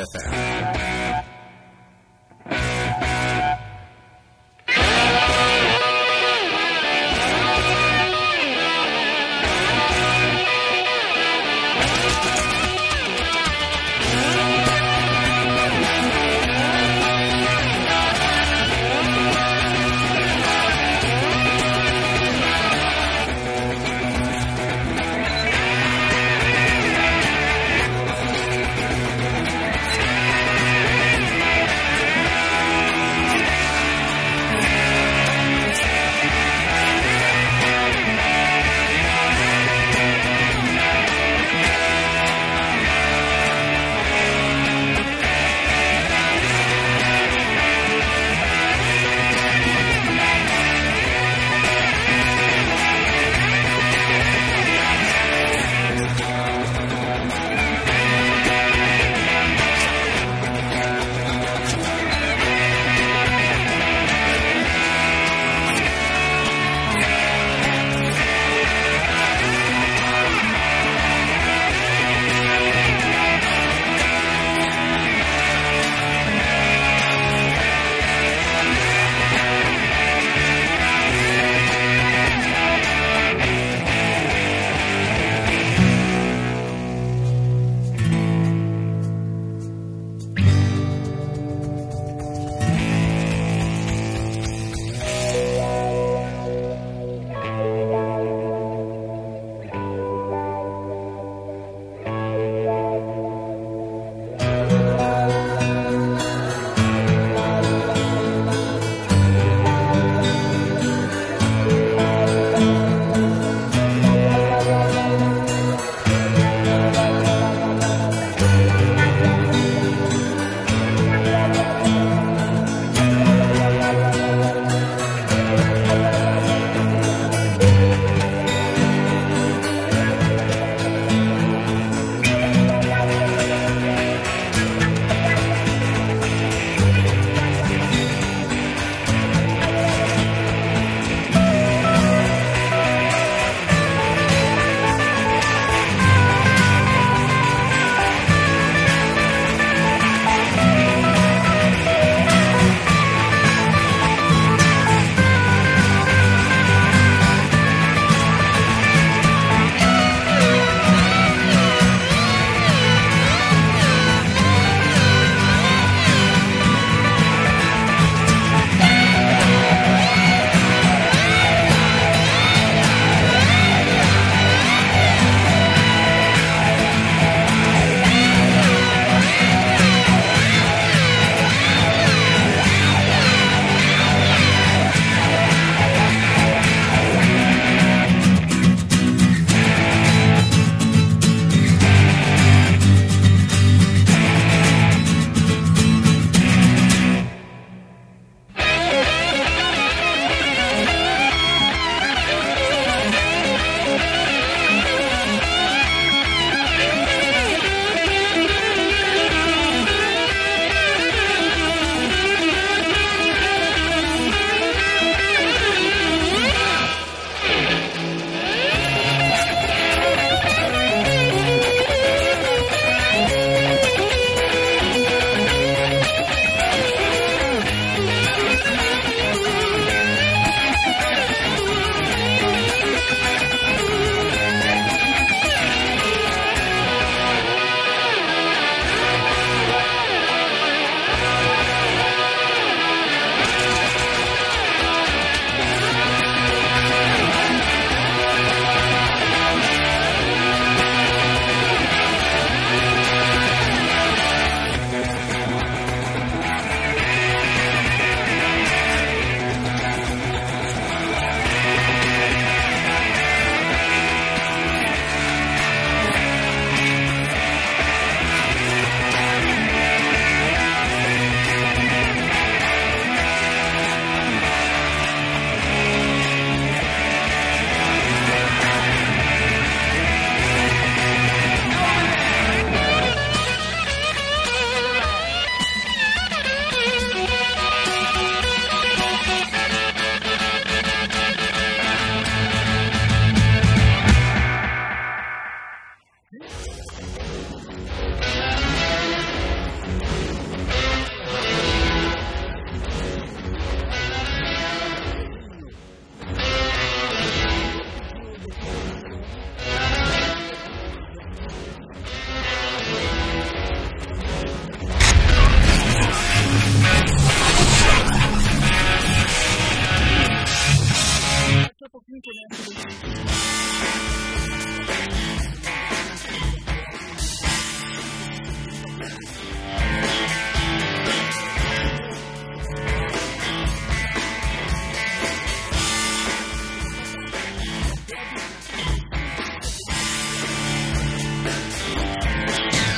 FM.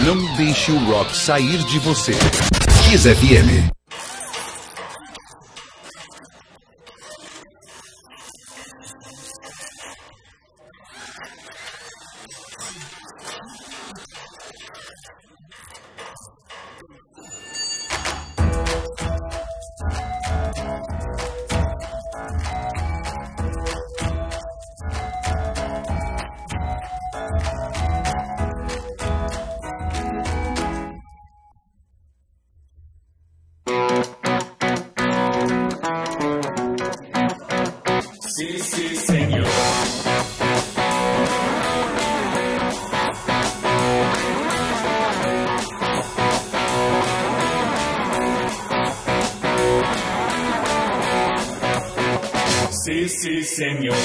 Não deixe o rock sair de você. Kiss FM. Sí, señor.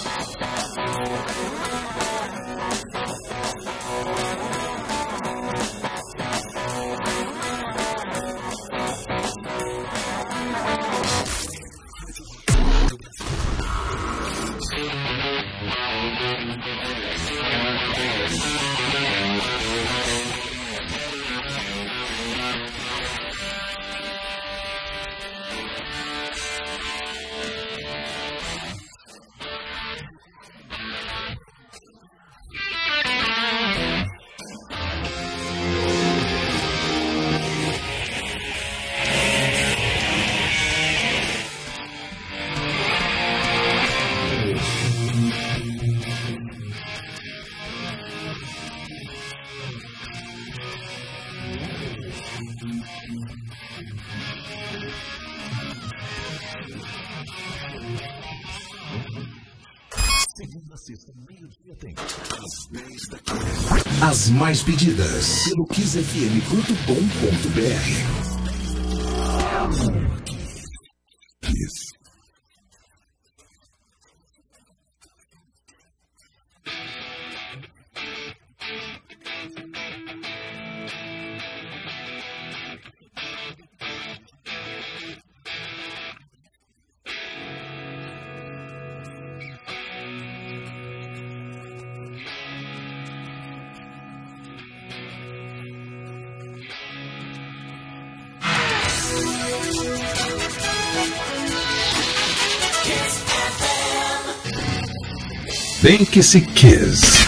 As mais pedidas pelo kissfm.com.br. Kiss. Vem que se Kiss.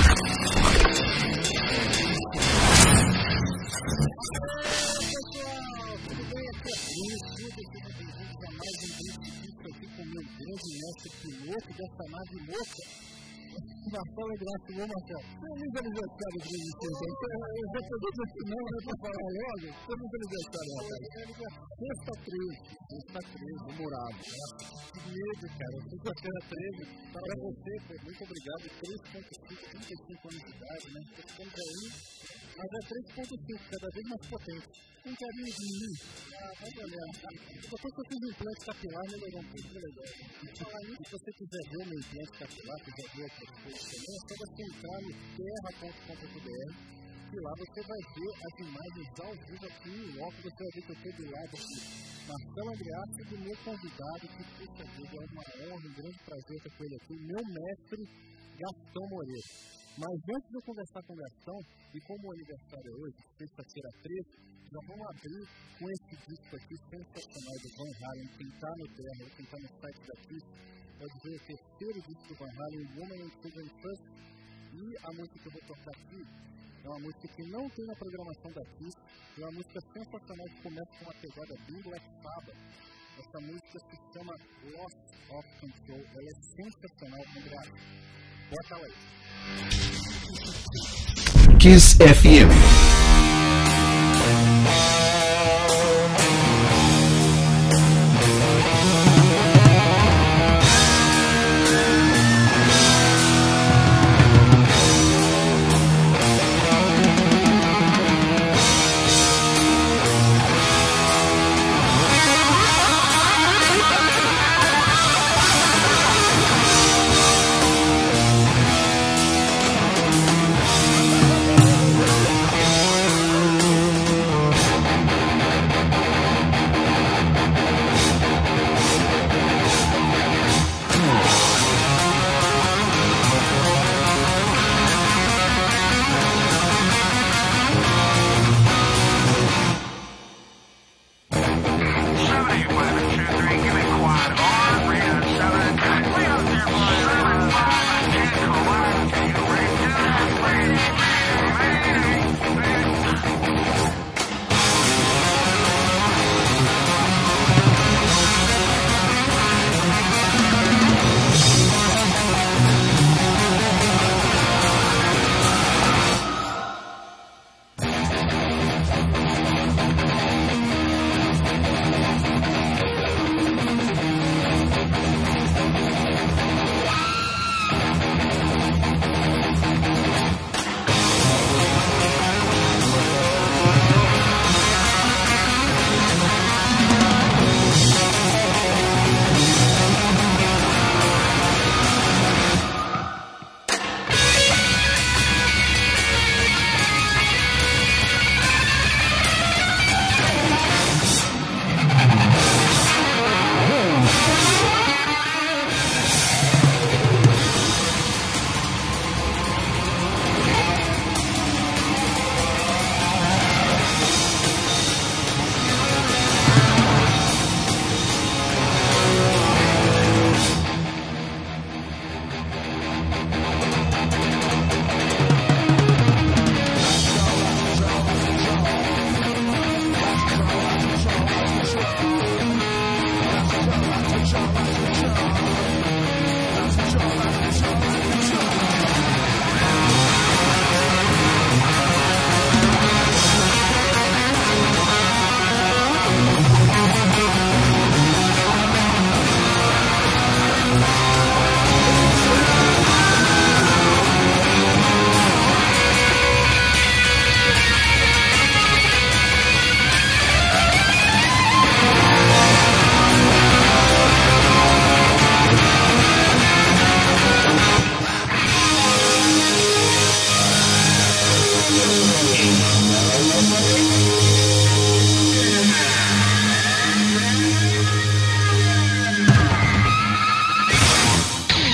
Marcelo, graças a Marcelo. Feliz aniversário de vocês. Eu já podia dizer que não, né, pra falar logo. Feliz aniversário, Marcelo. Sexta 13, humorado. Que medo, cara. Sexta-feira 13. Pra você, muito obrigado. 3.5, 35 anos de idade, né? Tô ficando velhinho, mas é 3.5, cada vez mais potente. Um carinho de mim. Vai olhar. Depois que eu fiz o implante capilar, melhorou um pouco, legal. Se você quiser ver o meu implante capilar, quiser ver outras coisas também, é só você entrar no terra.com.br e lá você vai ver as imagens ao vivo aqui em loco. Você vai ver que eu estou do lado aqui, Marcelo Andreassi, do meu convidado, que puxa vida, é uma honra, um grande prazer ter com ele aqui, meu mestre Gastão Moreira. Mas antes de eu conversar com o Gastão, e como o aniversário é hoje, sexta-feira 13, já vamos abrir com esse disco aqui sensacional do Van Halen, quem está no Terra, quem está no site da Kiss, pode ver o terceiro disco do Van Halen, Woman and Children First, e a música que eu vou tocar aqui é uma música que não tem na programação da Kiss, é uma música sensacional que começa com uma pegada bem Black Sabbath. Essa música se chama Lost of Control, ela é sensacional, André. Bota ela aí. Kiss FM.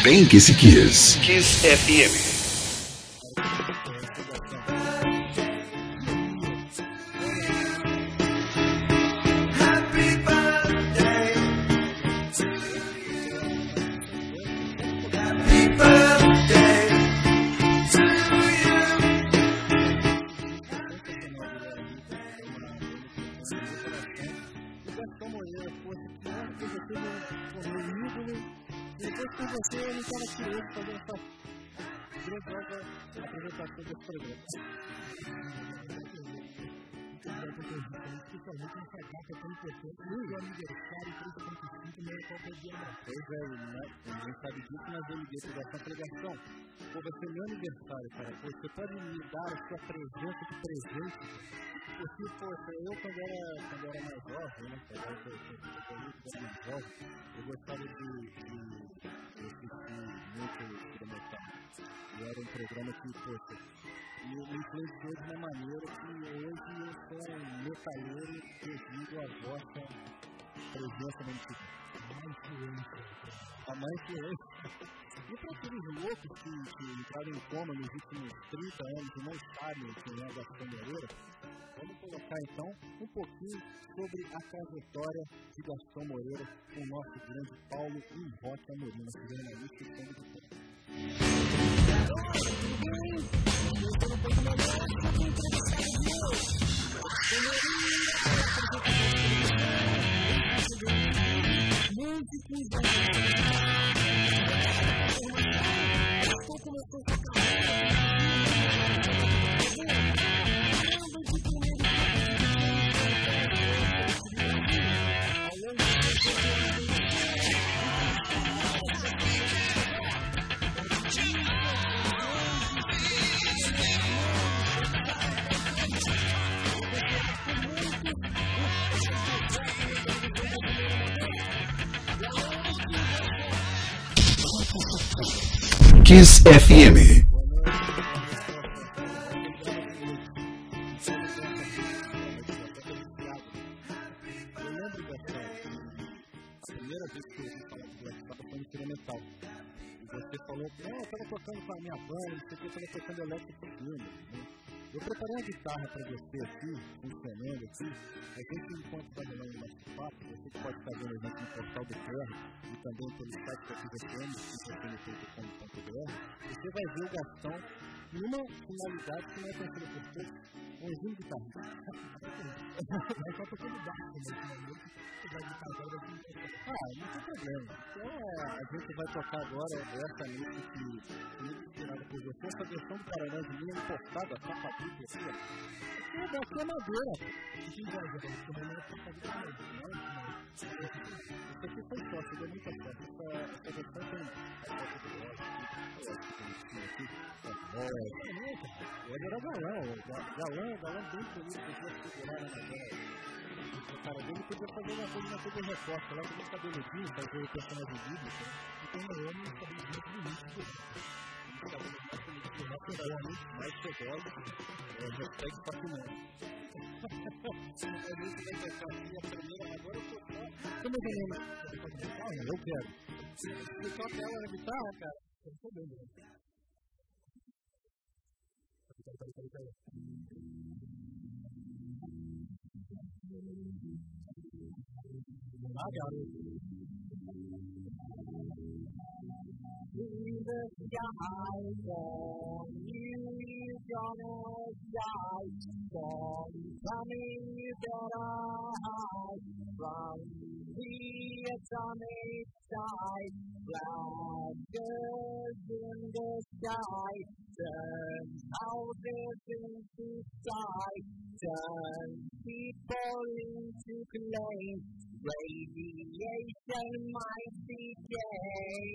Vem que se quis. Kiss FM. Ninguém sabe disso, mas eu liguei para essa pregação. Pô, vai ser meu aniversário, cara. Pô, você pode me dar a sua presença de presente? Porque, poxa, eu quando era mais jovem, né? Eu gostava de assistir muito Cinemetal. E era um programa que, poxa, me influenciou de uma maneira que hoje eu sou um metaleiro devido à vossa presença no MTV. A má influência. E para aqueles loucos que entraram em coma nos últimos 30 anos e não sabem quem é Gastão Moreira, vamos colocar então um pouquinho sobre a trajetória de Gastão Moreira com o nosso grande Paulo Rocha Amorim, nosso jornalista e fundo de tempo. Kiss FM. Eu preparei uma guitarra para você aqui, funcionando aqui. A gente, enquanto está dando um bate-papo, você pode estar vendo a gente no portal do Ferro e também pelo site da FIVFM, FIVFM.com.br. Você vai ver o Gastão numa finalidade que não é conhecida por todos, bonzinho de guitarra. É só tocando baixo, não tem problema. Então a gente vai tocar agora essa música que muito inspirada por você, essa versão do Paraná de Minas importada, a capa dupla aqui, ó. Aqui é madeira. Isso aqui foi sorte, deu muita sorte. Essa versão tem a foto do ele era galão bem bonito, que podia segurar na madeira. O cara dele podia fazer uma coisa na TV Record, lá com o cabeludinho, fazer o personagem bíblico. Então, eu não sabia muito bonito. Mais chegado, hashtag Papinão. A gente vai tocar aqui a primeira, agora eu tô só. Como é que é? Eu quero. Você toca ela na guitarra, cara? Eu tô bem, né? Garoto. In the sky for you, you're gonna die. Storm coming, you better hide from the atomic side. Blackbirds in the sky, turn houses into sight, turn people into flames. Radiation might be gay.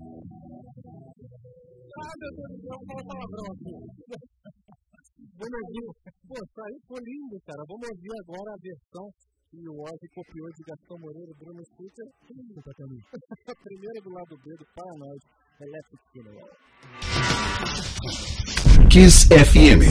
Vamos ouvir. Pô, isso aí foi lindo, cara. Vamos ouvir agora a versão que o Ozzy copiou de Gastão Moreira e Bruno Sutter. Primeiro do lado B do Paranoid, Electric Killer. Kiss FM.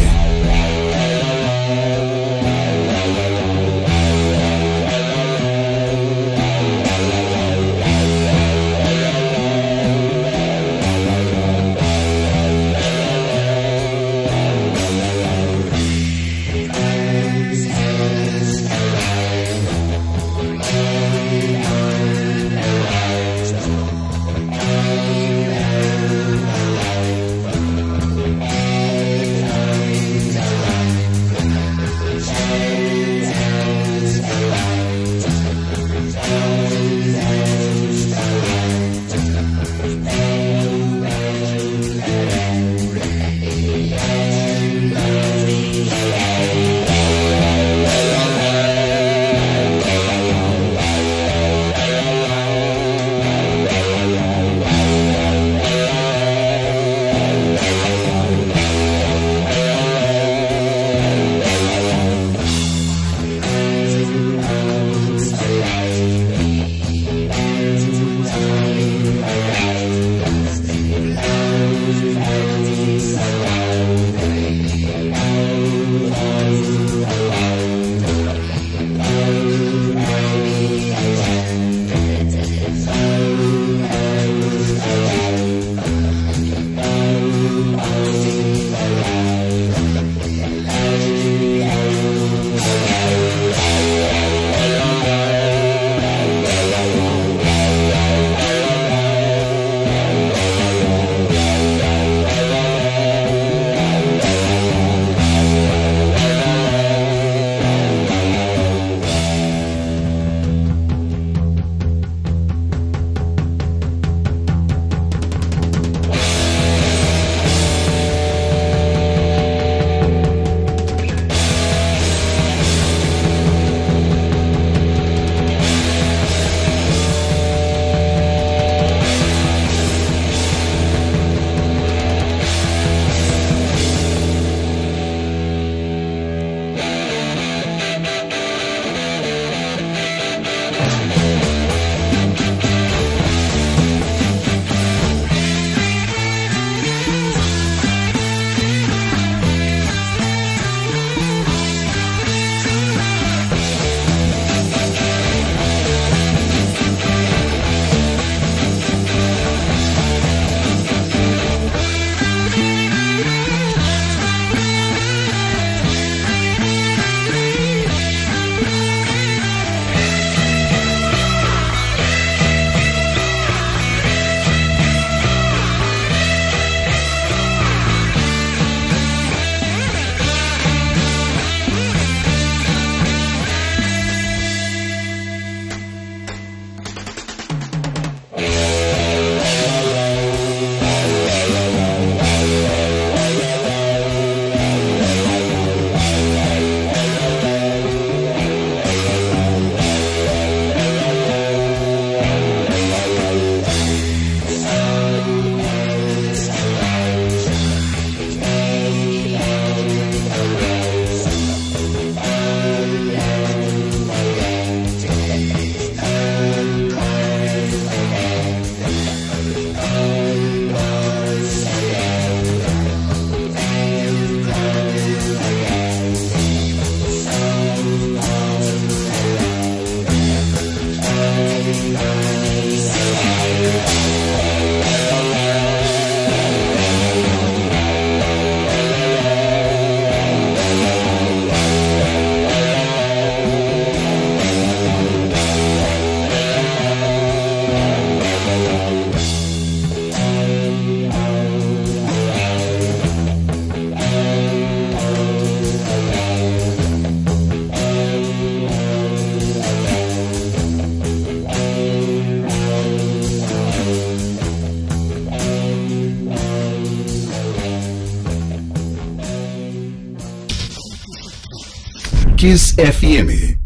Kiss FM.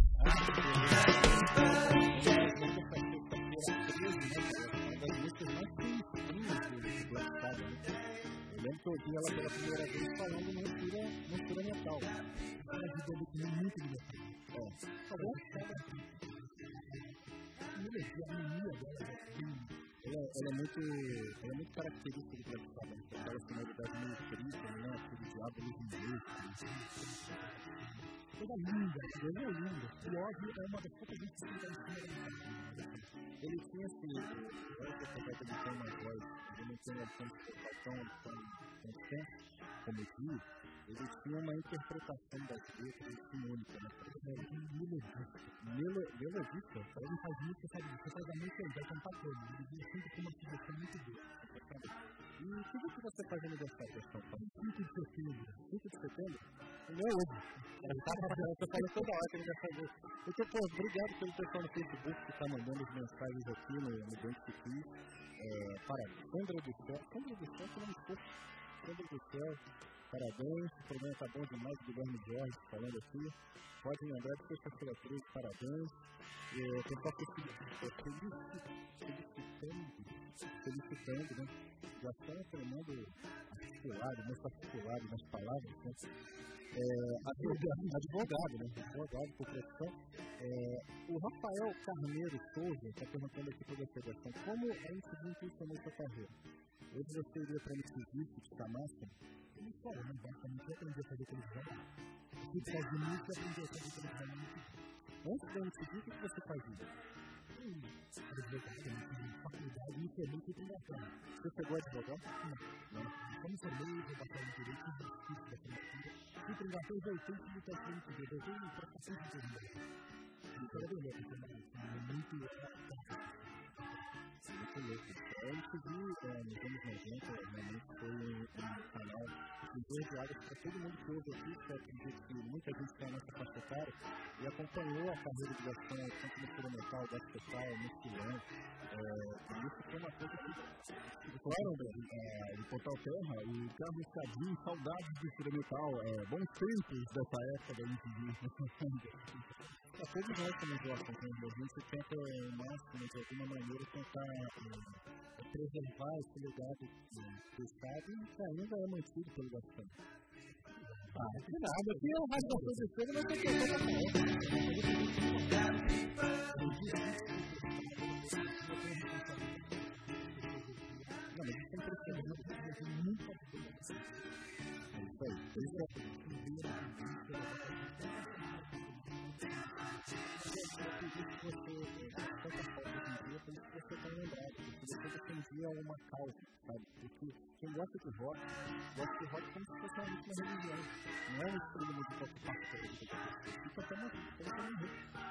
Ela é muito característica do Black Sabbath, aquela sonoridade meio frita, né? Aquele diabo inglês. Coisa linda, coisa linda. O Ozzy é uma das poucas vezes que está em cima da guitarra. Ele tinha apesar de ele ter uma voz, ele não tem uma tão constante como o Dio, ele tinha uma interpretação das letras única, né? Melodista. Ele faz música, sabe? Você faz a música, ele vai cantar todo. Ele diz sempre com uma sugestão muito boa. E tudo que você faz aniversário, pessoal, 5 de setembro. 5 de setembro? Não é hoje. Você fala toda hora que ele vai fazer. Então, pô, obrigado pelo pessoal no Facebook que está mandando as mensagens aqui no Dente Kiss. Para Sandra do Céu. Sandra do Céu, que não me escuta. Sandra do Céu, parabéns. O programa está bom demais. Guilherme Jorge falando aqui. Pode lembrar de sexta-feira 13, parabéns. Tentar felicitando, né? Já estão treinando articulado nas palavras, né? Advogado, né? Advogado por profissão. O Rafael Carneiro Souza está perguntando aqui para você, Gastão, como a MTV impulsionou sua carreira? Hoje você iria para a MTV, que te chamasse? Não sei, não basicamente eu aprendi a fazer televisão. E para os meninos eu aprendi a fazer televisão. Antes da MTV, o que você fazia? Faculdade, me formei em integração. Você chegou a advogar? Não. Eu me formei em integração de direito e justiça da política. Integração de 80 e de técnico de desenho e prestação de serviço. Isso é bem louco, é muito louco. A MTV, nos anos 90, realmente foi um canal de águas para todo mundo que ouve aqui, que acredito que muita gente está nessa faixa etária e acompanhou a carreira de Gastão, tanto no experimental, gastrotal, no filão. Isso foi uma coisa que... Claro, o Portal Terra, o Carlos Cadinho, saudades do experimental, bons tempos dessa época da MTV. Todos nós também gostam, a gente tenta o máximo, de alguma maneira, tentar preservar esse legado do Estado e que ainda é mantido pelo Gastão. Que nada, aqui é uma rádio da Santa Estrela, mas tem que ter uma causa, sabe? Porque quem gosta de rock como se fosse uma religião. Não é um estilo musical que passa pela vida da pessoa. Isso até uma religião.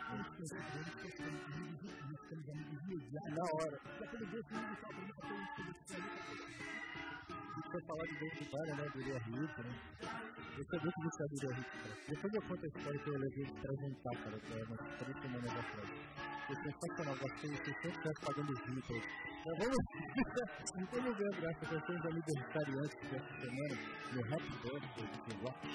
Na hora. Aquele Deus musical, por exemplo, tem um estilo de foi falar de David Barra, né, do Uriah Heep, né? Eu sou muito viciado do Uriah Heep, cara. Depois eu conto a história que eu levei ele pra jantar, cara, que é umas 3 semanas atrás. Foi sensacional, gastei 600 reais pagando vinho pra ele. Mas vamos ver, graças a Deus, amigos vegetarianos que essa semana, no Happy Birthday, que eu gosto.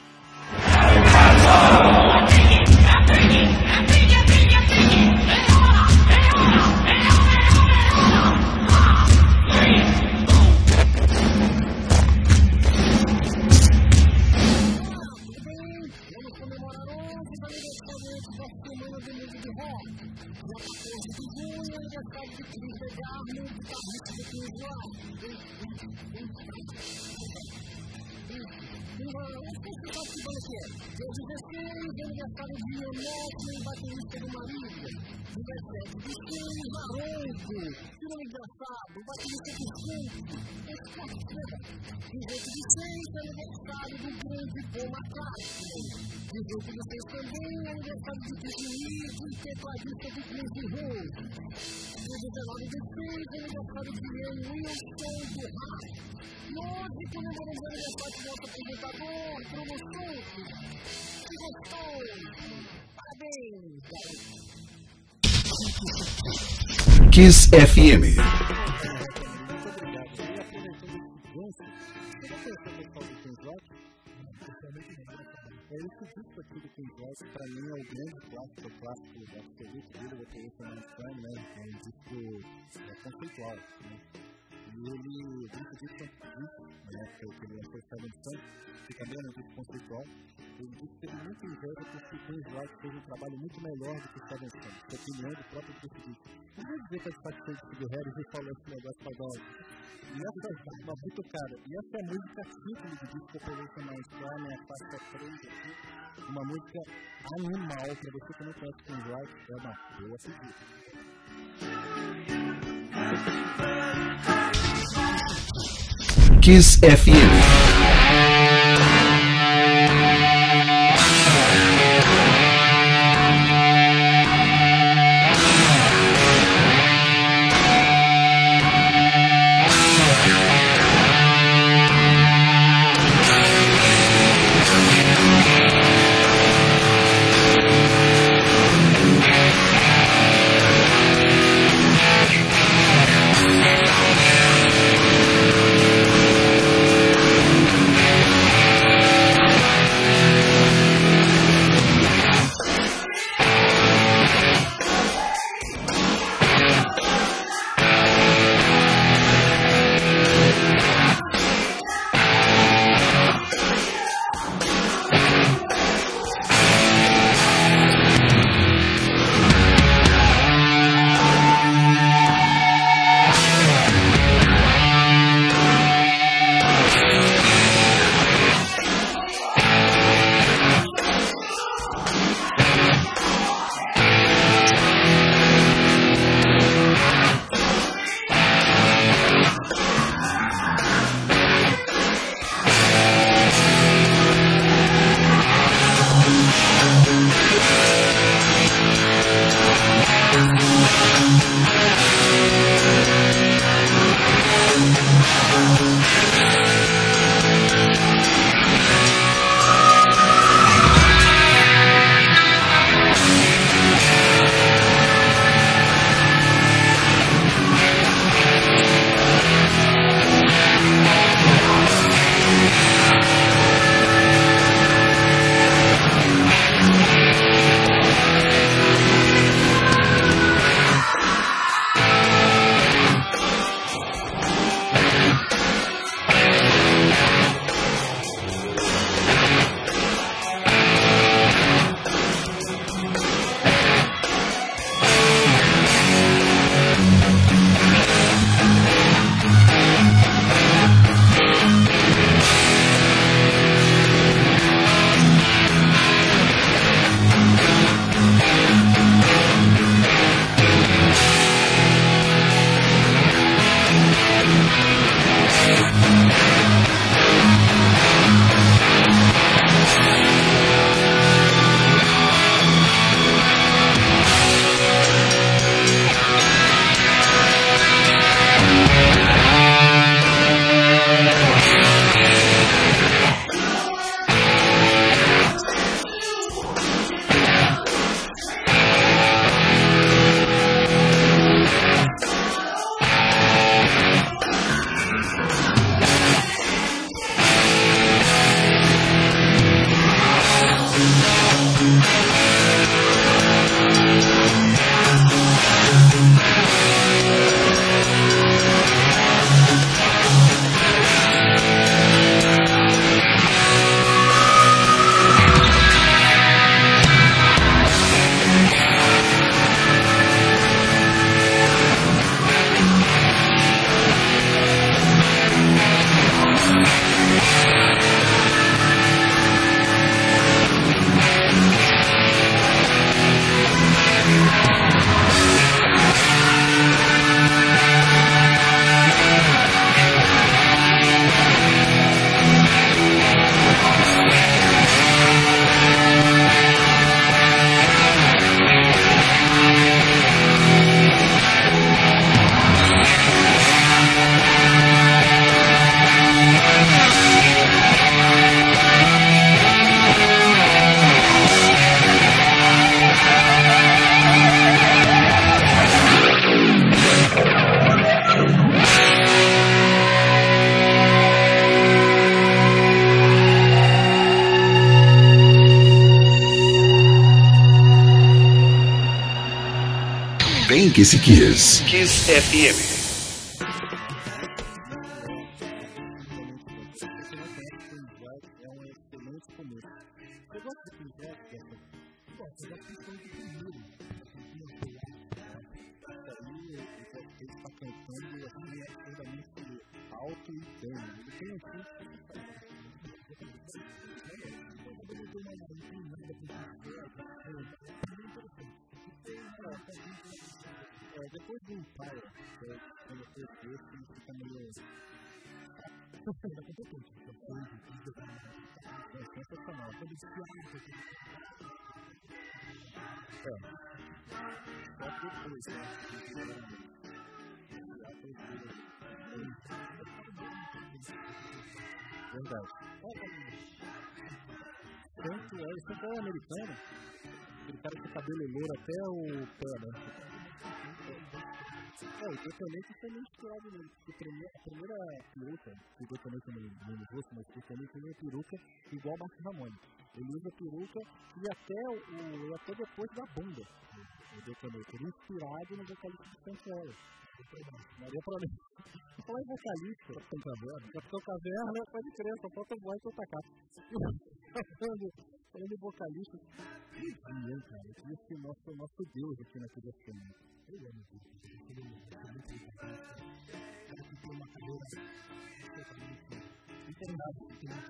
Aniversário de Enoque, baterista do Marília. 17 de Sim, Maronco. Que nome engraçado, baterista do Sim. Esse parceiro. 18 de 6, aniversário do grande Paul McCartney. 18 de 6 também, aniversário de Disney, tecladista do Crazy Rose. 19 de 6, aniversário de Ian Wilson do Rap. E hoje comemoramos o aniversário do nosso apresentador, Bruno Santos. Que gostoso! Parabéns! Kiss FM. Muito obrigado. E aproveitando esse gancho, você já conheceu o pessoal do King Rock? Esse disco aqui do King Rock, pra mim, é o grande clássico absoluto dele, do Operation Manhattan, né? É um disco conceitual, né? E ele, dentro disso, né, que ele lançou o Seven Sun, que também é um disco conceitual, ele disse que teve muito inveja porque o King Rock fez um trabalho muito melhor do que o Seven Sun, que é a opinião do próprio disco. Não vou dizer que é satisfeito do Harris e falou esse negócio pra dar e essa é muito cara. E essa é a música título do disco Operation Manhattan, né, a faixa 3 aqui, uma música animal, pra você que não conhece o King Rock, é uma boa pedida. Kiss FM. Vem que se quis. Kiss FM. Depois do Empire, quando eu fiz esse, fica meio... É competente, é sensacional. Quando eu só depois, verdade. Tanto é, esse é o americano, aquele cara com cabelo louro até o pé, né? O Detonate foi meio misturado nele, porque a primeira peruca, que o Detonate no rosto, mas o Detonate tem uma peruca igual o Marcos Ramone. Ele usa peruca e até depois da bunda, o Detonate. Ele é inspirado no vocalista de Santiago. Maria pra mim. Falar em vocalista, Capitão Caverna, pode crer, só falta voar e soltar capa. Falando em vocalista, cara, esse nosso Deus aqui na criação. Ele é muito uma carreira internada, que tem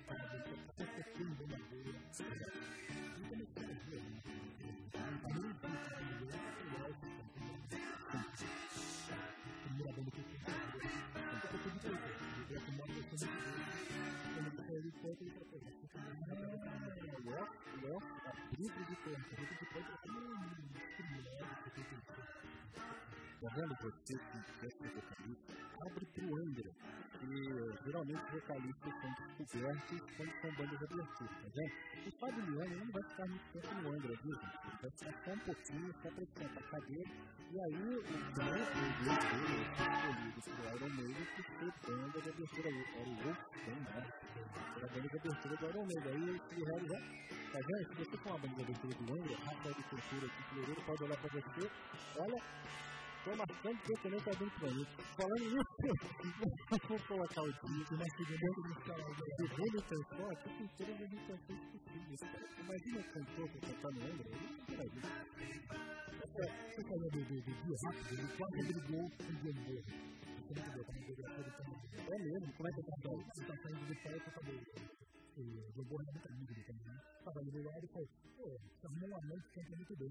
Tá vendo você que quer ser vocalista? Abre pro Angra, que geralmente vocalistas são descobertos quando são bandas aberturas, tá vendo? O Fábio Liano não vai ficar muito tempo no Angra, viu, gente? Ele vai ficar só um pouquinho, só pra esquentar a cadeira, e aí o grande dele foi escolhido pro Iron Maiden por ser banda de abertura, era o Wolfgang, né? Era a banda de abertura do Iron Maiden, aí o Harry já... Tá vendo? Se você for uma banda de abertura do Angra, Rafael de Cultura aqui, Fleureiro, pode olhar pra você, olha... Estou marcando que eu também estou dentro para isso. Falando nisso, vou colocar o disco, mas que dentro do canal do segundo cantor, aqui tem todas as imitações possíveis. Imagina o cantor que cantar no Angra, ele não vai ver. Você falou do dia rápido, ele quase brigou com o Gamboa. Você não pegou como biografia do canal. É mesmo? Como é que tá? Você está saindo do pé e tá acabou. O Gamboa é muito amigo do canal. Estava ali do lado e falou, você arrumou um amante que canta muito bem.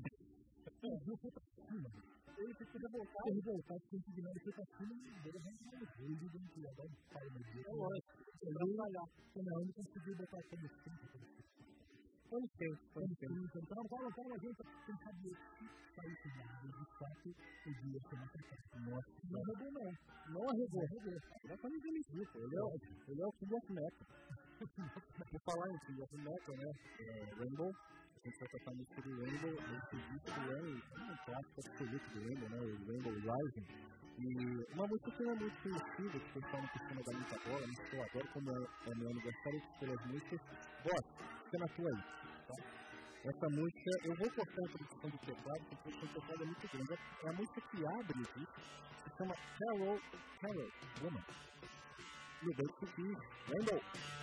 Ele precisa voltar, porque o Guilherme foi pra cima e ele vai ele não queria dar um pai no dia. É lógico, ele vai trabalhar. Quando a Ana conseguiu botar como sempre. Quando tem. Então, calma, gente, tem que saber que sai esse lado, de fato, o dia foi uma fracassa. Nossa, não arregou. Já tá me dizendo isso, ele é o King of Metal. Vou falar em King of Metal, né? Rainbow. A gente vai tocar no estilo Rainbow, esse disco é um clássico absoluto do Rainbow, né? O Rainbow Rising. E uma música que não é muito conhecida, que o pessoal não costuma dar muita bola, mas que eu adoro, como é meu aniversário, pelas músicas. Boss, fica na tua aí, tá? Essa música, eu vou cortar a produção do teclado, porque a produção do teclado é muito grande. É a música que abre o disco, se chama Hello, Woman. E o banco aqui, Rainbow.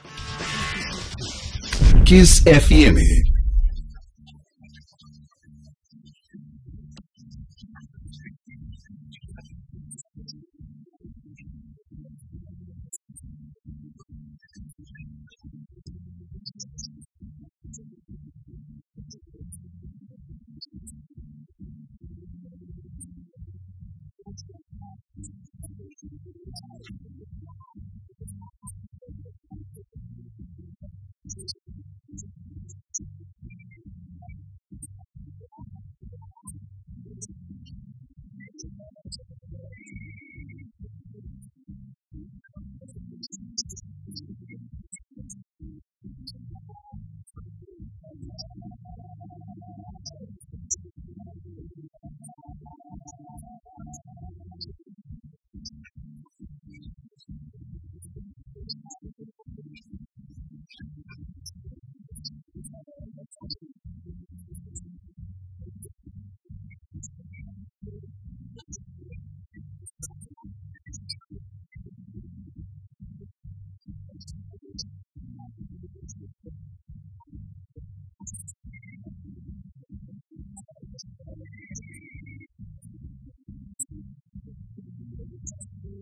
Kiss FM.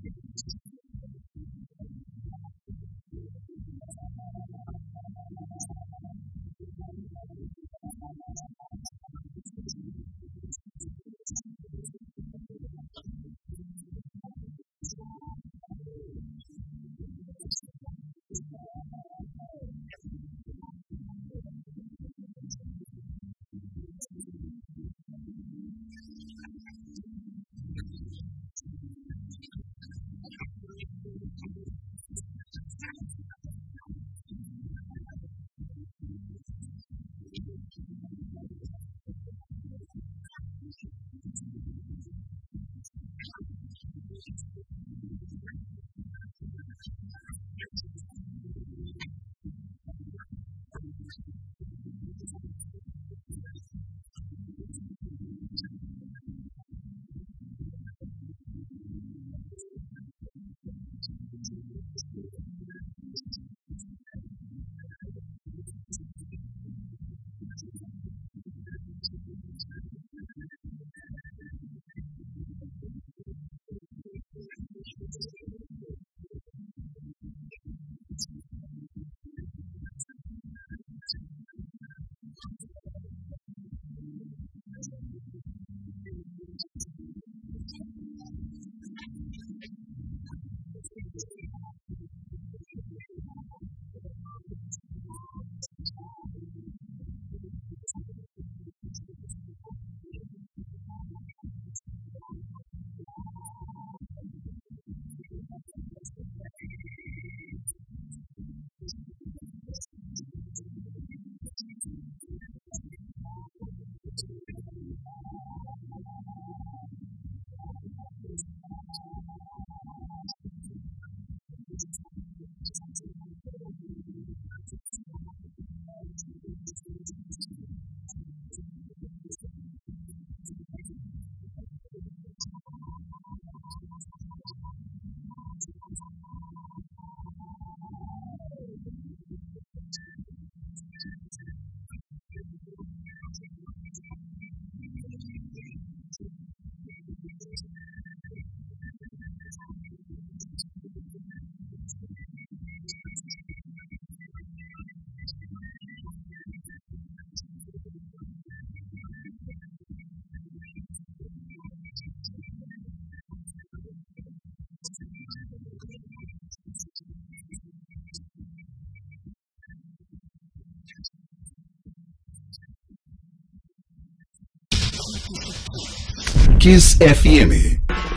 Kiss FM.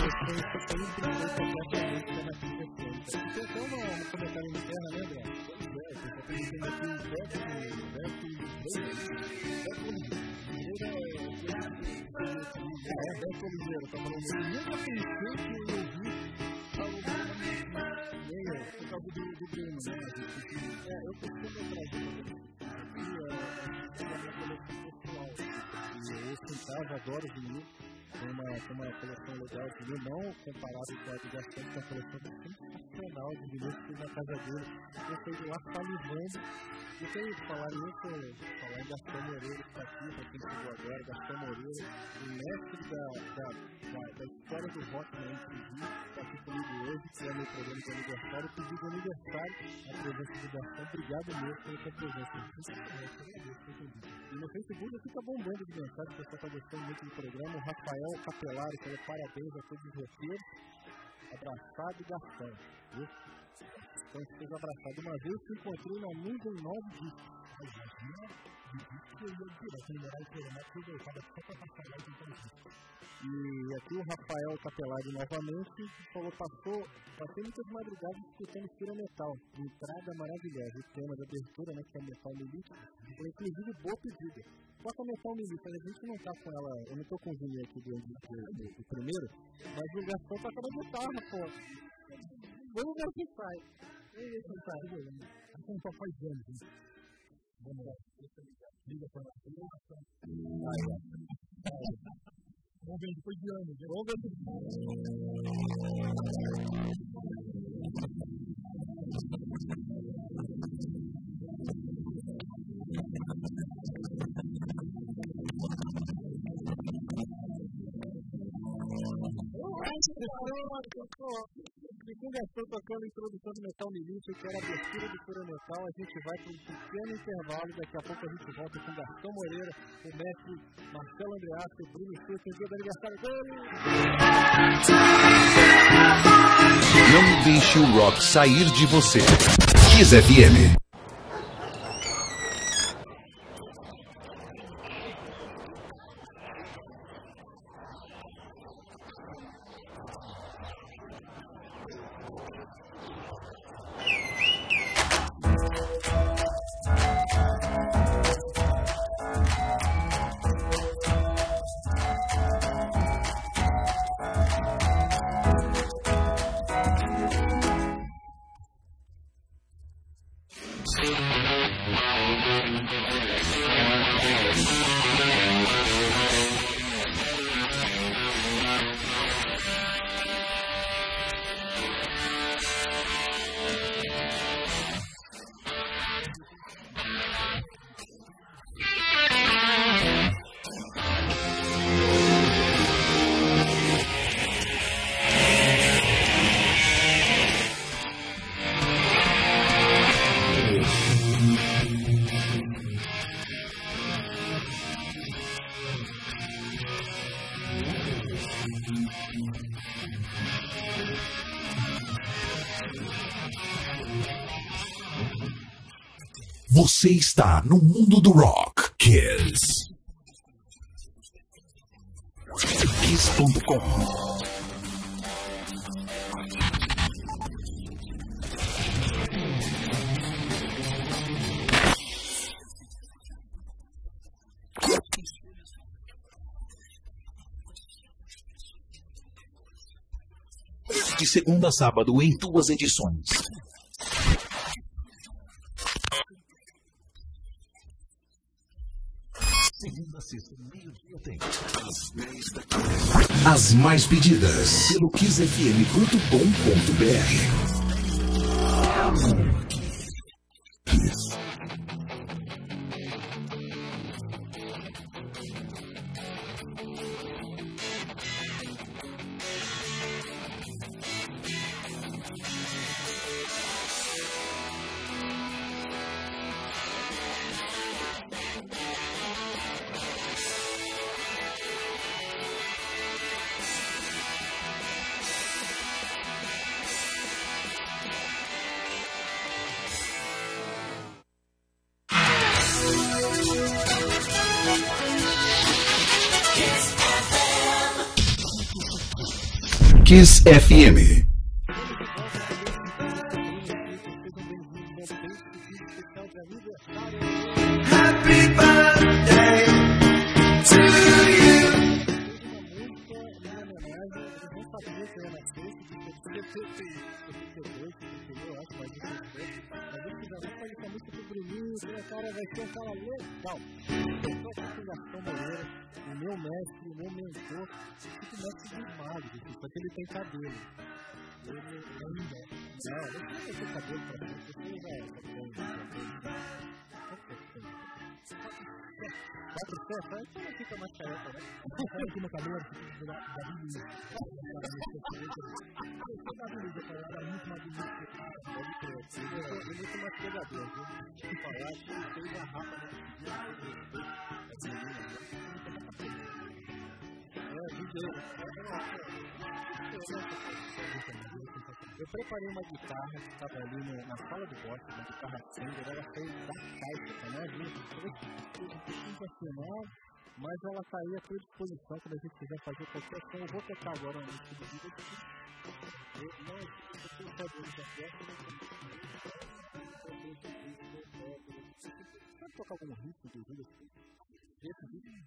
Adoro os meninos, tem uma coleção legal de vinil, não comparado com a de Gastão, que é uma coleção sensacional de vinil que fiz na casa dele. Eu saí de lá salivando. Eu tenho que falar isso, falar em Gastão Moreira, que está aqui, para quem chegou agora. Gastão Moreira, o mestre da história do rock na MTV, está aqui comigo hoje, que é meu programa de aniversário. Eu pedi de aniversário a presença do Gastão. Obrigado mesmo pela sua presença. E no Facebook aqui está bombando de mensagem, o pessoal está gostando muito do programa. O Rafael Capelari falou parabéns a todos os roteiros. Abraçado e Gastão. Então, vocês abraçados uma vez, se encontrei na número 9 de E aqui o Rafael Capelari novamente falou, passei muitas madrugadas escutando Fira Metal, entrada maravilhosa, o tema da abertura, né, que é Metal Milícia, foi inclusive boa pedida. Toca Metal Milícia, a gente não tá com ela, eu não tô com o vinho aqui do primeiro, mas o Gastão tá com a guitarra, pô. Vamos ver o que sai. Assim só faz anos, hein? Vamos lá. Liga pra lá. Vamos ver depois de anos. Vamos ver E com o Gastão tocando a introdução do Metal Milícia, que era a abertura do Fura Metal, a gente vai para um pequeno intervalo. Daqui a pouco a gente volta com o Gastão Moreira, o mestre Marcelo Andreato, o Bruno Souto, dia do aniversário dele. Não deixe o rock sair de você. Kiss FM. Você está no mundo do rock. Kiss. Kiss.com. De segunda a sábado em 2 edições. Segunda a sexta, meio-dia tem. As mais pedidas pelo kissfm.com.br. Kiss FM. Happy birthday to you. Cara, vai ser um cara legal. O meu mestre, o meu mentor, tipo mestre dos magos, só que ele tem cabelo. Ele ainda. Não, ele não tem cabelo pra mim, porque ele já é. Quatro pés, aí não fica mais careca, né? Sai aqui no cabelo, fica da Bíblia. Ele tem mais pegador, viu? Se falar que ele fez a rapa no Eu preparei uma guitarra que estava ali na sala do boss, uma guitarra Fender, ela fez da caixa, né? Sensacional, mas ela está aí à sua disposição quando a gente quiser fazer qualquer coisa. Eu vou tocar agora no estilo de vida. Não, eu estou fazendo essa festa, pode tocar algum ritmo de vida? Esse ritmo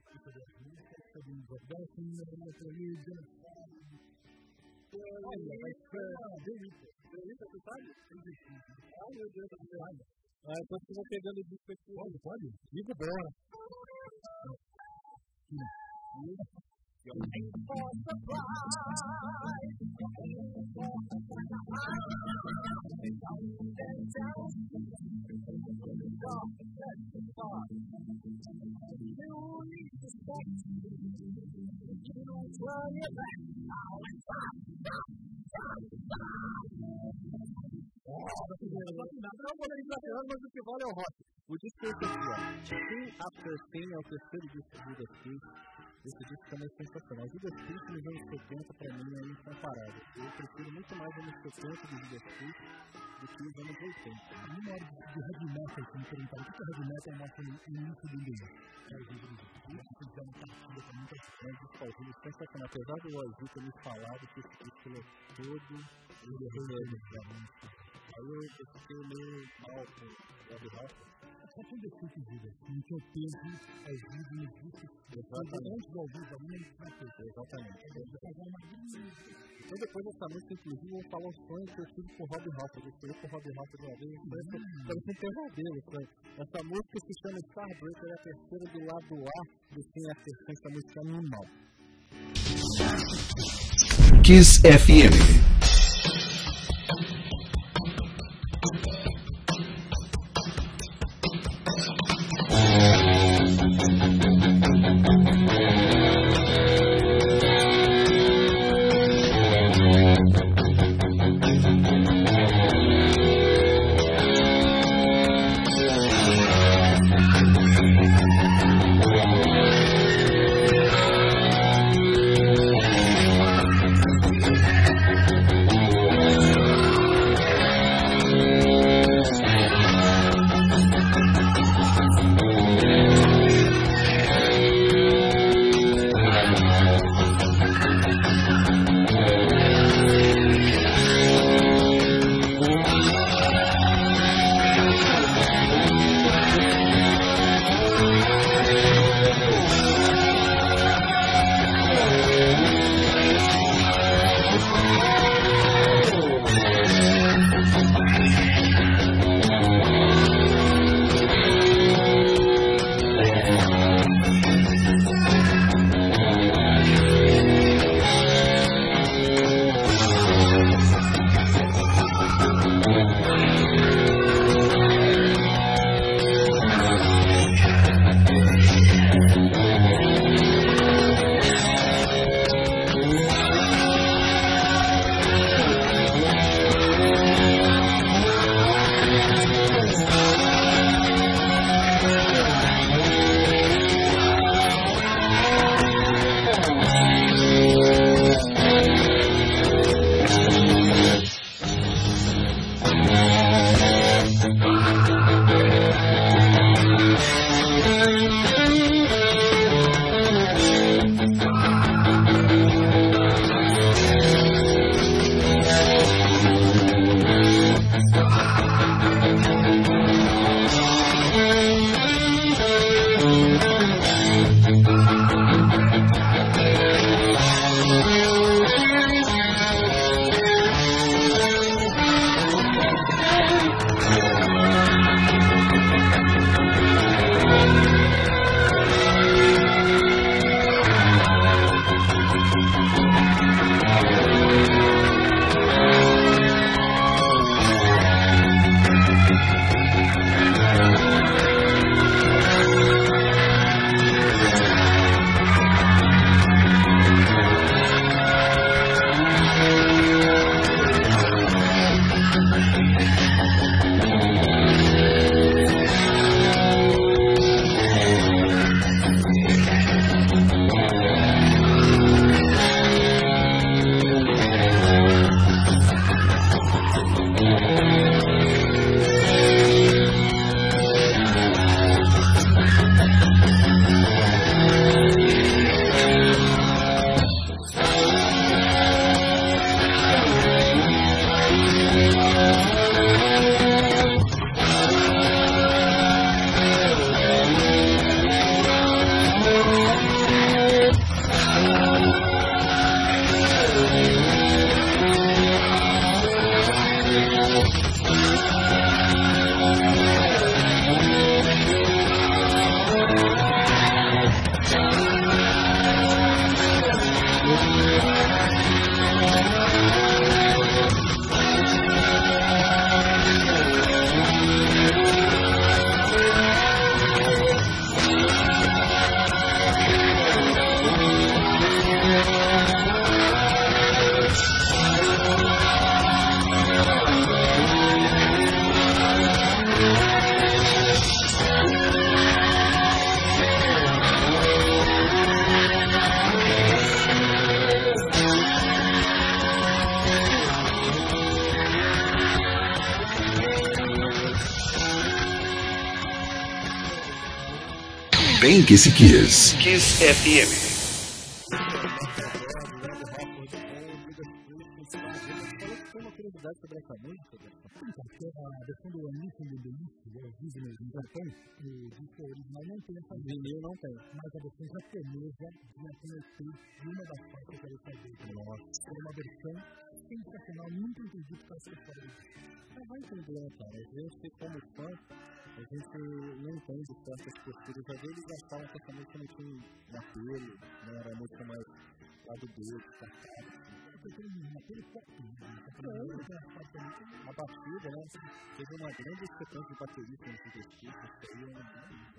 olha, vai ser delícia. Delícia, tu sabe? Ai, meu Deus do céu. Então vocês vão pegando o disco aqui. Pode? Digo bora. Não vou lembrar de ano, mas o que vale é o rock. O disco é esse aqui, ó. Thing After Thing é o terceiro disco de Judas Priest. Esse disco também é sensacional. Judas Priest nos anos 70, pra mim, é incomparável. Eu prefiro muito mais os anos 70 de Judas Priest do que os anos 80. Uma hora de heavy metal, se me perguntar o que é heavy metal, mostra no início do mundo. É o Judas Priest, fizer uma partida com muitas fãs, disco sensacional. Apesar do Ozzy ter me falado que esse disco é todo, ele é relevante. Aí eu fiquei meio mal com o Rob Halford. Só que eu decidi, Judas, no que eu penso, as vídeos nos discos. Exatamente. Antes do ouvido, a minha exatamente. Então depois dessa música, inclusive, eu vou falar o sonho que eu tive com o Rob Halford. Eu fui com o Rob Halford uma vez, parece um pesadelo. Essa música se chama Starbreaker, é a terceira do lado A do Sim After Thing, essa música animal. Kiss FM. bem que se quis. Kiss FM. Sobre essa música, depois do início do Delício, o Disney já tem, o disco original não tem essa vinil, não tem, mas a versão japonesa já conheci de uma das partes que eu fazer. Nossa, é uma versão sensacional, nunca entendi que essa história disso. Mas vai entender, cara, a gente, como fã, a gente não entende certas posturas, às vezes eles achavam que essa música não tinha um apelo, não era a música mais lado dele, a batida, né? Teve uma grande sequência de baterista nesse disco, isso aí é uma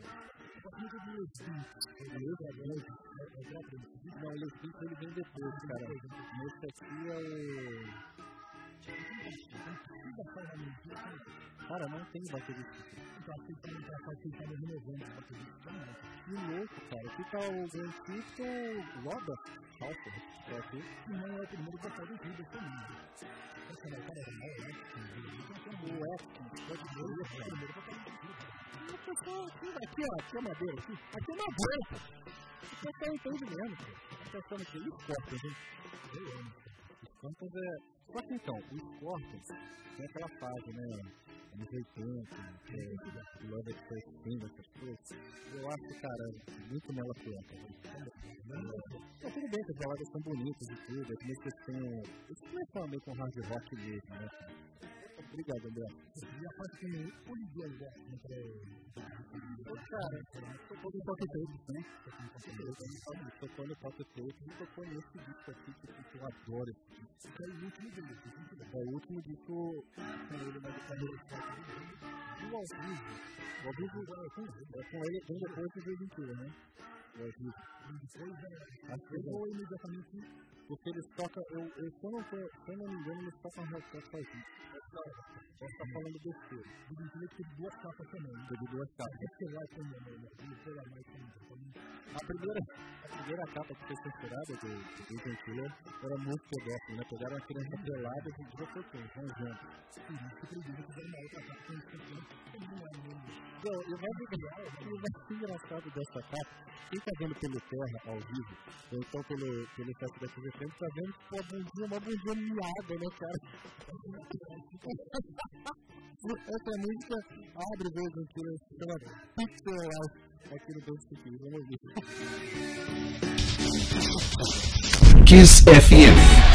não, ele vem depois, cara. Esse aqui é o... Cara, não tem baterista. Que louco, cara. Aqui tá o Grantito Loda Halter, aqui. E não é o primeiro que sai do vídeo também. O F, pode ver o primeiro que sai do vídeo. Aqui, ó, aqui é madeira, aqui é madeira, pô. Você tá entendendo, pô. Tá pensando que ele corta, gente. Scorpions é... Só que então, o Scorpions tem aquela fase, né? Anos 80, Love at First Sting, essas coisas. Eu acho, cara, muito mela planta. Mas tudo bem que as baladas são bonitas e tudo, as músicas têm... Isso não é só meio com hard rock mesmo, né? Obrigado, André. E a parte que o Olivier André cara, tocou no Top Tape, né? Tocou no Top Tape e tocou nesse disco aqui que eu adoro esse disco. É o último dele. É o último disco com ele na carreira e o ao vivo. O ao vivo é com ele bem depois de 2021, né? O ao vivo. Acho que eu vou imediatamente, porque eles tocam, se eu não me engano, eles tocam Hellcat sozinho. Posso estar falando besteira. Teve duas capas também. Teve duas capas. A primeira capa que foi censurada do Gentile era muito pedófilo, né? Pegaram a criança pelada e desafotou, vão juntos. Isso que eles fizeram uma outra capa que eles censuram. E o mais engraçado dessa capa, quem tá vendo pelo Terra ao vivo, ou então pelo site da TV Frente, tá vendo que uma bundinha miada, né, cara? Essa música abre vez aqui, se chama Pixel Life, aqui no Dance City, vamos ver. Kiss FM.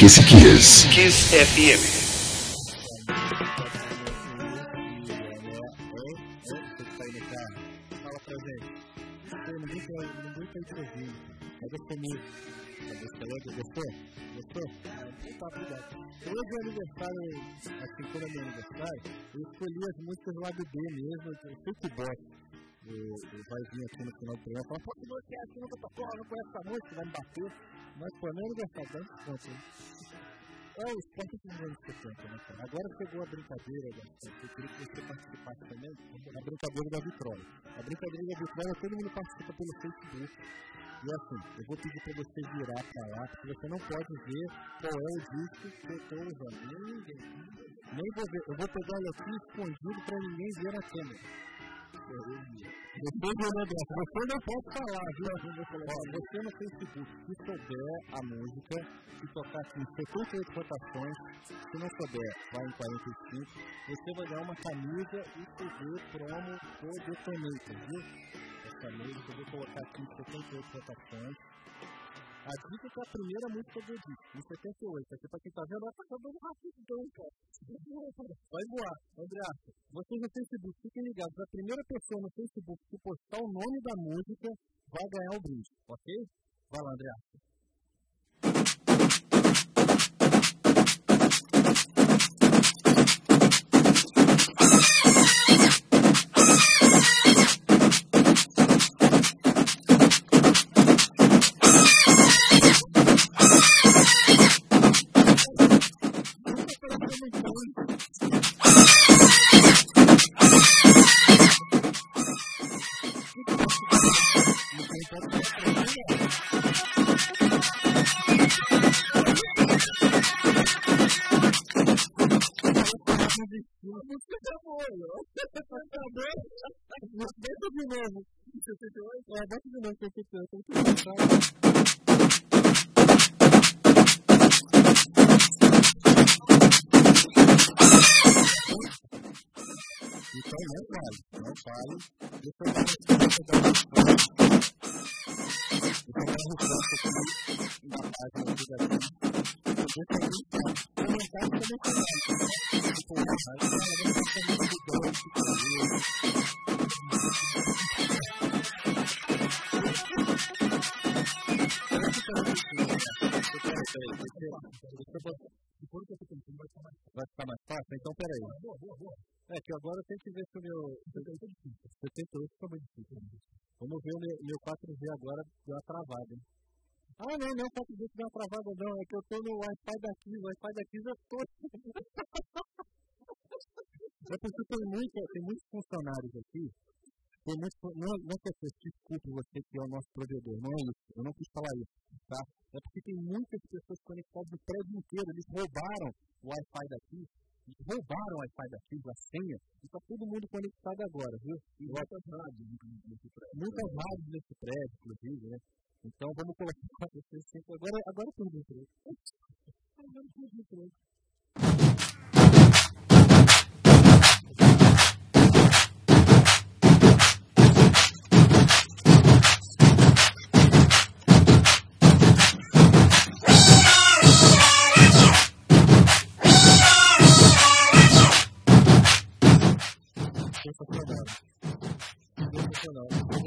Kiss Kiss. Kiss FM. Hoje é aniversário, assim, quando é meu aniversário, eu escolhi as músicas lá do B mesmo, eu sei que gosto. Vai vir aqui no final do programa e falar, pô, que você é assim, nunca tocou, não conhece essa música, vai me bater. Mas, pô, é meu aniversário, dá um ponto, né? É o esporte dos anos 70, né, cara? Agora chegou a brincadeira, eu queria que você participasse também, a brincadeira da vitrola. A brincadeira da vitrola, todo mundo participa pelo Facebook. E assim, eu vou pedir para você virar para lá, porque você não pode ver qual é o disco que eu estou usando. Nem vou ver. Eu vou pegar ele aqui escondido para ninguém ver na câmera. Você não pode falar, viu? Você no Facebook, se souber a música, se tocar aqui em 78 rotações, se não souber, vai em 45, você vai ganhar uma camisa e TV promo do Detonator, viu? Música, eu vou colocar aqui em 78 rotações. A dica é a primeira música do disco, em 78. Aqui pra quem tá vendo, vai passar dando rapidão, cara. Vai voar. Andreaça, vocês no Facebook, fiquem ligados. A primeira pessoa no Facebook que postar o nome da música vai ganhar o brinde, ok? Vai lá, Andreaça. Bota de novo. 68? Bota de novo, 68. Então não fale. Deixa eu dar uma resposta aqui na página do Gatinho. Deixa eu comentar vai ficar mais fácil? Então peraí. É que agora eu tenho que ver se o meu 78 ficou muito difícil. Vamos ver o meu 4G agora, deu uma travada. Ah, não, 4G deu uma travada não, é que eu tô no Wi-Fi daqui, o Wi-Fi daqui já tô. É porque tem muitos funcionários aqui. Não é que eu desculpe você que é o nosso provedor, não é isso, eu não quis falar isso, tá? É porque tem muitas pessoas conectadas do prédio inteiro, eles roubaram o Wi-Fi daqui, a senha, e está todo mundo conectado agora, viu? E muitas rádios nesse prédio, inclusive, né? Então vamos colocar 465, agora eu perdi o Sensacional.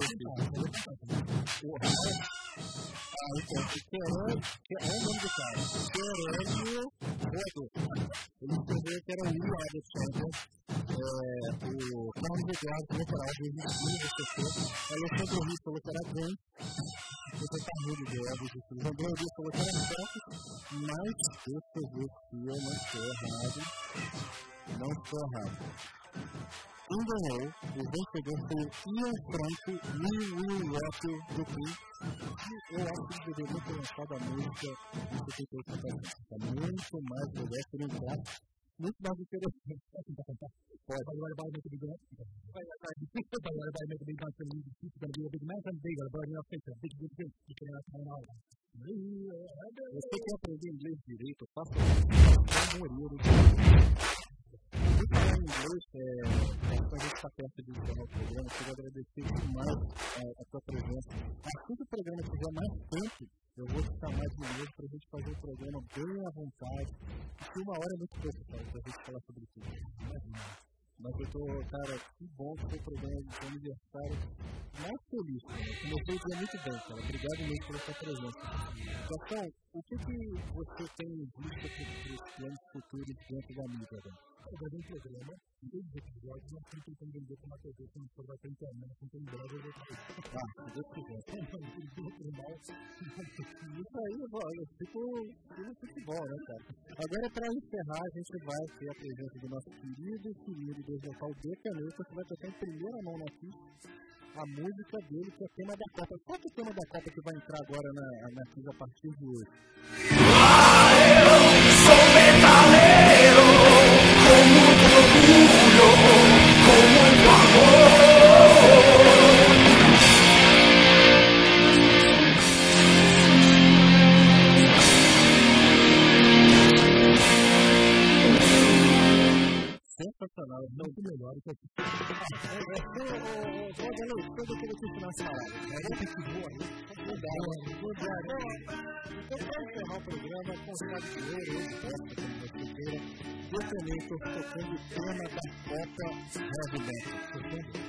Que é o nome do cara. Querênio Rodo. Ele escreveu que era o Will Alexander. O Carlos Eduardo falou que era o Alexandre Luiz falou que era Grant. Você tá ruim de Elvis. O André Luiz falou que era Franco. Mas eu escrevi que eu não estou errado. Quem ganhou, o vencedor foi o Ian Franco Will Rock do Queen. Eu acho que ele deveria ter lançado a música em 78 canções. Está muito mais legal, seria um prato muito mais interessante. Pode. Vai make a big man. Vai make a big man for me. It's going to be a big man and bigger, but you're a big. You can have an hour. Você quer aprender inglês direito? Faça o Murilo. Muito bem em inglês, quando a gente está perto de encerrar o programa, eu quero agradecer demais a sua presença. Assim que o programa tiver mais tempo, Eu vou te chamar de novo pra gente fazer o programa bem à vontade. Porque 1 hora é muito pouco, cara, pra gente falar sobre tudo. Mas eu tô, cara, que bom que foi o programa de aniversário mais feliz. Comecei o dia muito bem, cara. Obrigado mesmo pela sua presença. Então, o que você tem visto para os planos futuros dentro da mídia, velho? Eu vou ver um programa, em todos os episódios, nós estamos tentando vender com uma TV, que não for para a internet, então em breve eu vou fazer. Ah, se Deus quiser. Isso aí, eu fico no futebol, né, cara? Agora, para encerrar, a gente vai ter a presença do nosso querido desde local Beca Neto, que vai tocar em primeira mão na pista a música dele, que é o tema da Copa. Qual que é o tema da Copa que vai entrar agora na pista a partir de hoje? Eu sou metaleiro, com muito orgulho, com muito amor. Sensacional, muito melhor que aqui. Todo aquele tipo nacional. Então, para encerrar o programa, convidado de ouro, eu gosto, como você queira, Detonator tocando o tema da Copa Heavy Metal.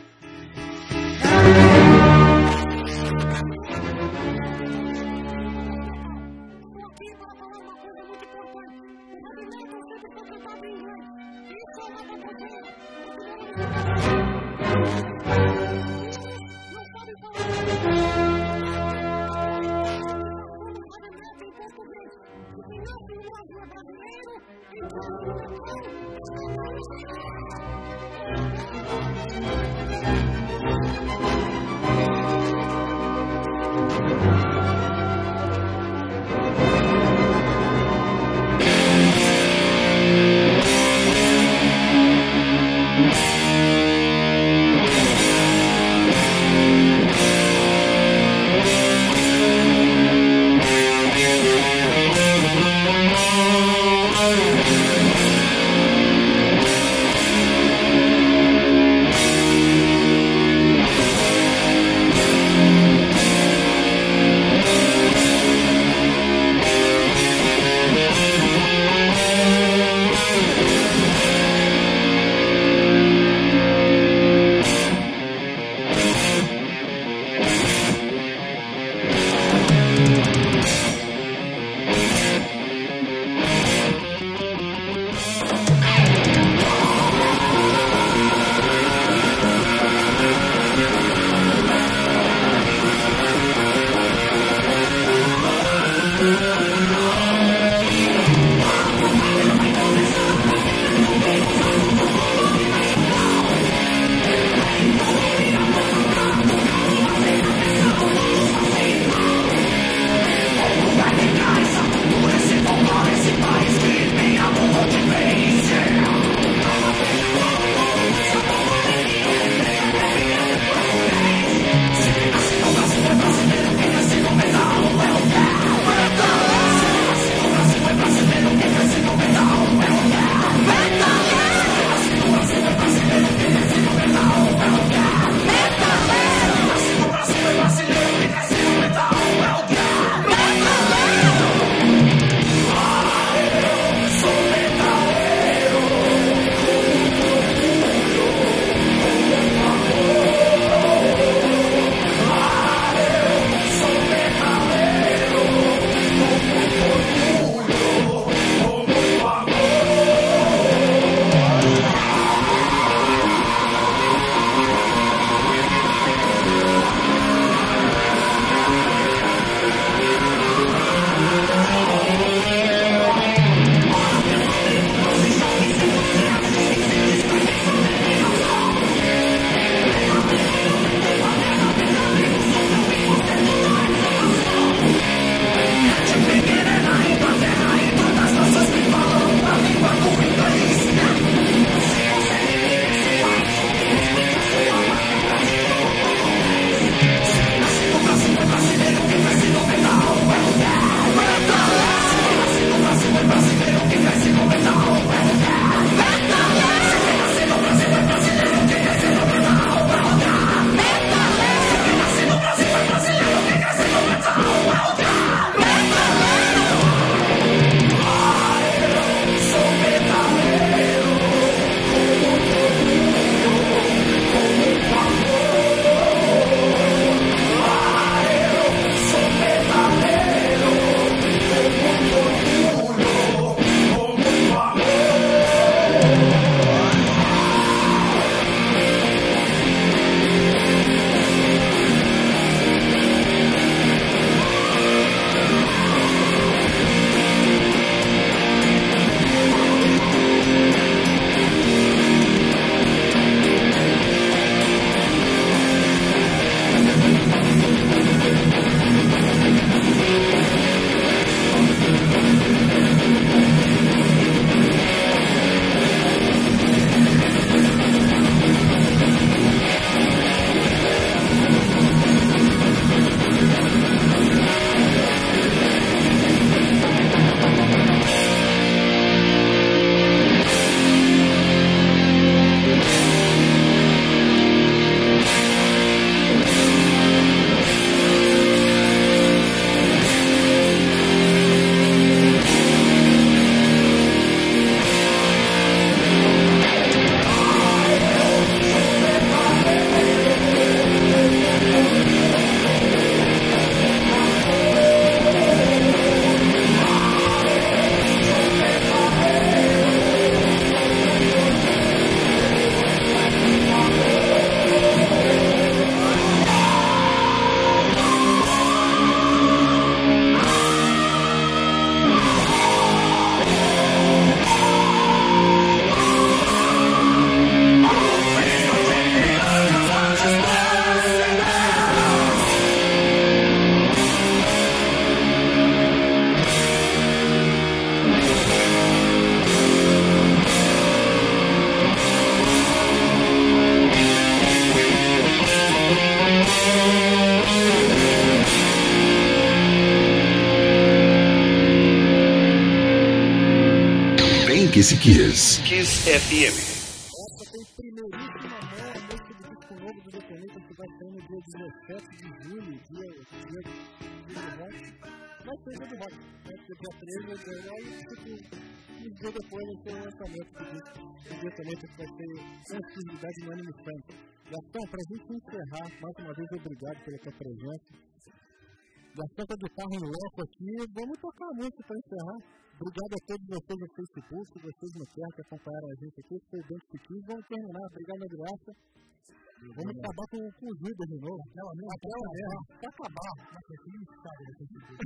que se quis. Kiss FM. Essa foi a primeiríssima música do disco novo do Detoneta que vai sair no dia 17 de julho, dia do rock. Vai ser dia do rock, né? Porque dia 13 é dia e um dia depois vai ser o lançamento do Detoneta que vai ter exclusividade no Anime Santo. Gastão, pra gente encerrar, mais uma vez, obrigado pela sua presença. Gastão com a guitarra em loco aqui, vamos tocar a música para encerrar. Obrigado a todos vocês no Facebook, vocês no chat que acompanharam a gente aqui, foi bem que quis. Vamos terminar, obrigado na graça. Vamos acabar com o Judas de novo. Aquela mesmo. Vai acabar. Mas aqui não sabe do Facebook.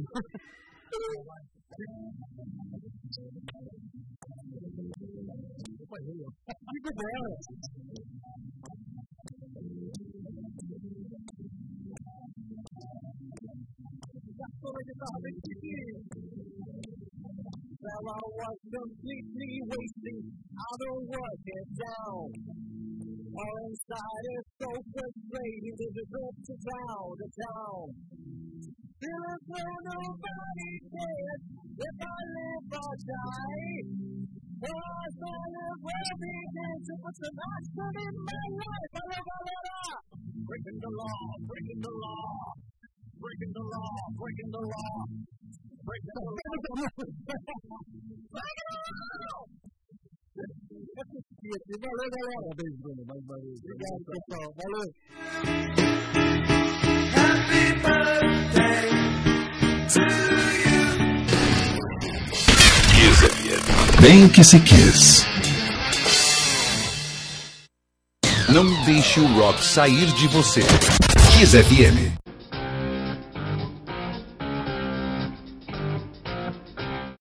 Fico dela. Well, I was completely wasting. I don't work it down. All inside is so frustrating. There's a trip to town. Feel as though nobody cares if I live or die. Oh, as I live every day to put some action in my life. Breaking the law. Breaking the law. Breaking the law. Breaking the law. Breaking the law. Valeu, galera. Beijo, Bruno. Mais uma vez. Obrigado, pessoal. Valeu. Happy birthday to you. Kiss FM. Bem que se quis. Não deixe o rock sair de você. Kiss FM.